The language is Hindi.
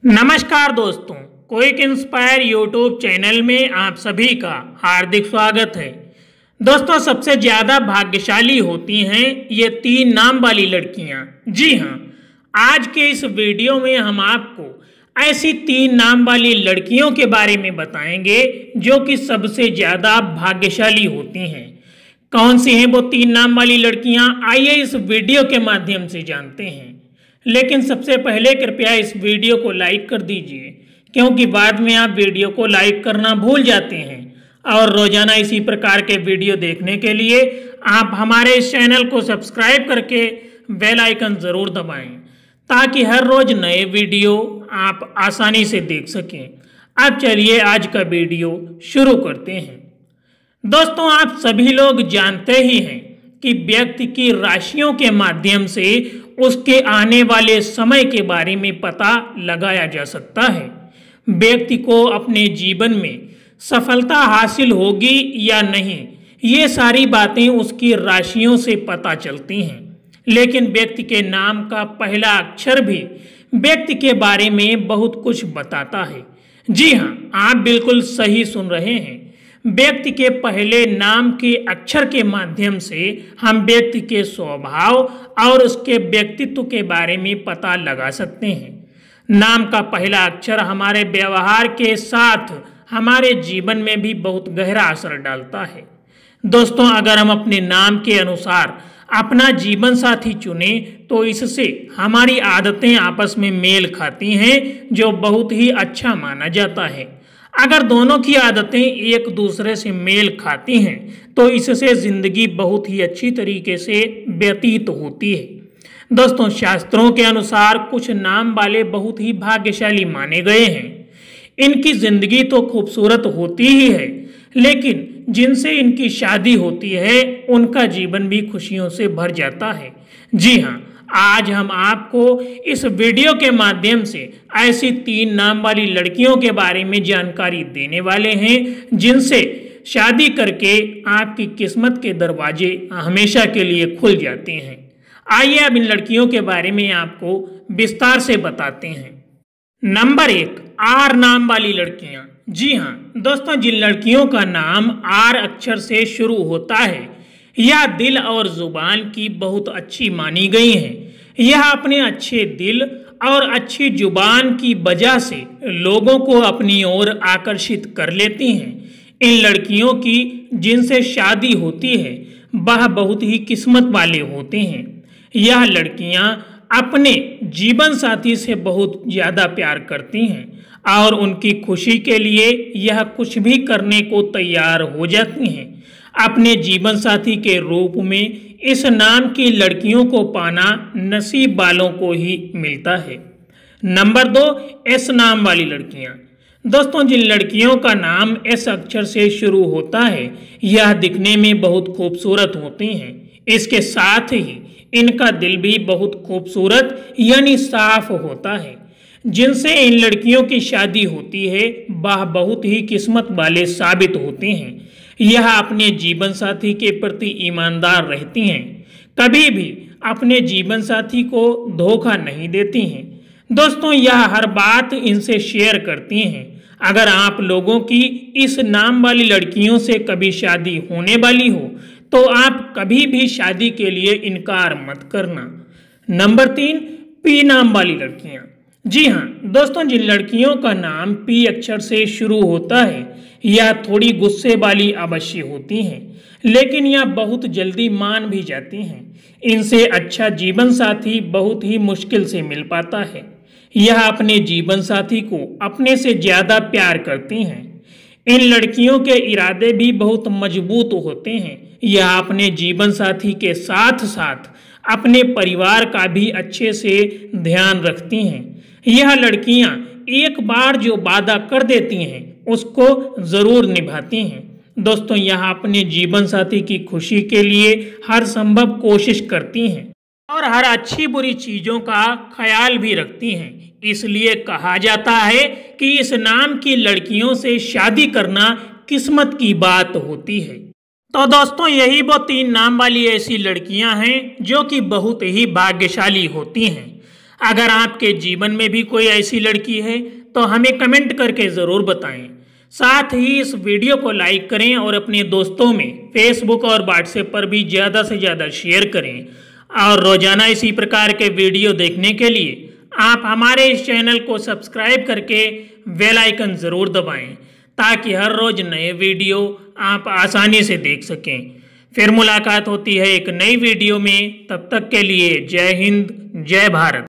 नमस्कार दोस्तों, क्विक इंस्पायर यूट्यूब चैनल में आप सभी का हार्दिक स्वागत है। दोस्तों, सबसे ज़्यादा भाग्यशाली होती हैं ये 3 नाम वाली लड़कियां। जी हाँ, आज के इस वीडियो में हम आपको ऐसी 3 नाम वाली लड़कियों के बारे में बताएंगे जो कि सबसे ज़्यादा भाग्यशाली होती हैं। कौन सी हैं वो 3 नाम वाली लड़कियां, आइए इस वीडियो के माध्यम से जानते हैं। लेकिन सबसे पहले कृपया इस वीडियो को लाइक कर दीजिए, क्योंकि बाद में आप वीडियो को लाइक करना भूल जाते हैं। और रोजाना इसी प्रकार के वीडियो देखने के लिए आप हमारे इस चैनल को सब्सक्राइब करके बेल आइकन ज़रूर दबाएं, ताकि हर रोज नए वीडियो आप आसानी से देख सकें। अब चलिए आज का वीडियो शुरू करते हैं। दोस्तों, आप सभी लोग जानते ही हैं कि व्यक्ति की राशियों के माध्यम से उसके आने वाले समय के बारे में पता लगाया जा सकता है। व्यक्ति को अपने जीवन में सफलता हासिल होगी या नहीं, ये सारी बातें उसकी राशियों से पता चलती हैं। लेकिन व्यक्ति के नाम का पहला अक्षर भी व्यक्ति के बारे में बहुत कुछ बताता है। जी हाँ, आप बिल्कुल सही सुन रहे हैं। व्यक्ति के पहले नाम के अक्षर के माध्यम से हम व्यक्ति के स्वभाव और उसके व्यक्तित्व के बारे में पता लगा सकते हैं। नाम का पहला अक्षर हमारे व्यवहार के साथ हमारे जीवन में भी बहुत गहरा असर डालता है। दोस्तों, अगर हम अपने नाम के अनुसार अपना जीवन साथी चुने तो इससे हमारी आदतें आपस में मेल खाती हैं, जो बहुत ही अच्छा माना जाता है। अगर दोनों की आदतें एक दूसरे से मेल खाती हैं तो इससे ज़िंदगी बहुत ही अच्छी तरीके से व्यतीत होती है। दोस्तों, शास्त्रों के अनुसार कुछ नाम वाले बहुत ही भाग्यशाली माने गए हैं। इनकी ज़िंदगी तो खूबसूरत होती ही है, लेकिन जिनसे इनकी शादी होती है उनका जीवन भी खुशियों से भर जाता है। जी हाँ, आज हम आपको इस वीडियो के माध्यम से ऐसी 3 नाम वाली लड़कियों के बारे में जानकारी देने वाले हैं, जिनसे शादी करके आपकी किस्मत के दरवाजे हमेशा के लिए खुल जाते हैं। आइए अब इन लड़कियों के बारे में आपको विस्तार से बताते हैं। नंबर 1, आर नाम वाली लड़कियां। जी हाँ दोस्तों, जिन लड़कियों का नाम आर अक्षर से शुरू होता है यह दिल और जुबान की बहुत अच्छी मानी गई हैं। यह अपने अच्छे दिल और अच्छी जुबान की वजह से लोगों को अपनी ओर आकर्षित कर लेती हैं। इन लड़कियों की जिनसे शादी होती है वह बहुत ही किस्मत वाले होते हैं। यह लड़कियां अपने जीवन साथी से बहुत ज़्यादा प्यार करती हैं और उनकी खुशी के लिए यह कुछ भी करने को तैयार हो जाती हैं। अपने जीवन साथी के रूप में इस नाम की लड़कियों को पाना नसीब वालों को ही मिलता है। नंबर 2, एस नाम वाली लड़कियां। दोस्तों, जिन लड़कियों का नाम एस अक्षर से शुरू होता है यह दिखने में बहुत खूबसूरत होती हैं। इसके साथ ही इनका दिल भी बहुत खूबसूरत यानी साफ होता है। जिनसे इन लड़कियों की शादी होती है वह बहुत ही किस्मत वाले साबित होते हैं। यह अपने जीवन साथी के प्रति ईमानदार रहती हैं, कभी भी अपने जीवन साथी को धोखा नहीं देती हैं। दोस्तों, यह हर बात इनसे शेयर करती हैं। अगर आप लोगों की इस नाम वाली लड़कियों से कभी शादी होने वाली हो तो आप कभी भी शादी के लिए इनकार मत करना। नंबर 3, पी नाम वाली लड़कियां। जी हाँ दोस्तों, जिन लड़कियों का नाम पी अक्षर से शुरू होता है यह थोड़ी गुस्से वाली अवश्य होती हैं, लेकिन यह बहुत जल्दी मान भी जाती हैं। इनसे अच्छा जीवन साथी बहुत ही मुश्किल से मिल पाता है। यह अपने जीवन साथी को अपने से ज़्यादा प्यार करती हैं। इन लड़कियों के इरादे भी बहुत मजबूत होते हैं। यह अपने जीवन साथी के साथ साथ अपने परिवार का भी अच्छे से ध्यान रखती हैं। यह लड़कियां एक बार जो वादा कर देती हैं उसको ज़रूर निभाती हैं। दोस्तों, यह अपने जीवन साथी की खुशी के लिए हर संभव कोशिश करती हैं और हर अच्छी बुरी चीज़ों का ख्याल भी रखती हैं। इसलिए कहा जाता है कि इस नाम की लड़कियों से शादी करना किस्मत की बात होती है। तो दोस्तों, यही वो 3 नाम वाली ऐसी लड़कियां हैं जो कि बहुत ही भाग्यशाली होती हैं। अगर आपके जीवन में भी कोई ऐसी लड़की है तो हमें कमेंट करके ज़रूर बताएं। साथ ही इस वीडियो को लाइक करें और अपने दोस्तों में फेसबुक और व्हाट्सएप पर भी ज़्यादा से ज़्यादा शेयर करें। और रोज़ाना इसी प्रकार के वीडियो देखने के लिए आप हमारे इस चैनल को सब्सक्राइब करके बेल आइकन ज़रूर दबाएं, ताकि हर रोज़ नए वीडियो आप आसानी से देख सकें। फिर मुलाकात होती है एक नई वीडियो में, तब तक के लिए जय हिंद, जय भारत।